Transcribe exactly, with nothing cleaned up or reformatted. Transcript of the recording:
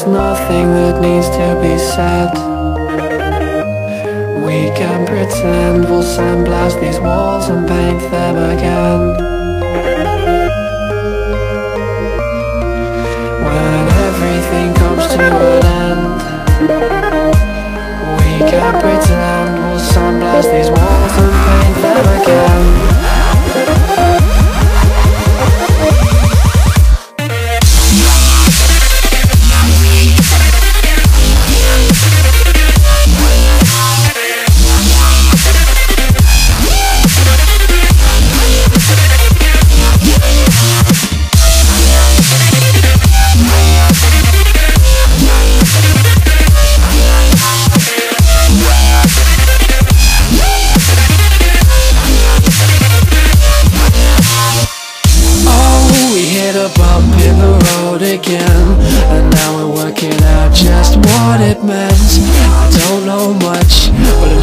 there's nothing that needs to be said. We can pretend we'll sandblast these walls and paint them again. When everything comes to an end, we can pretend we'll sandblast these walls and paint them again. A bump in the road again, and now we're working out just what it meant. I don't know much, but it